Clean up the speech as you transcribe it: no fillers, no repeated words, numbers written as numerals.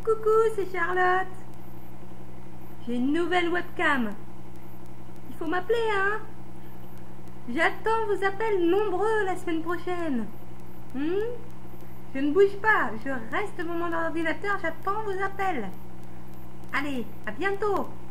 Coucou, c'est Charlotte. J'ai une nouvelle webcam. Il faut m'appeler, hein. J'attends vos appels nombreux la semaine prochaine. Je ne bouge pas, je reste devant mon ordinateur, j'attends vos appels. Allez, à bientôt.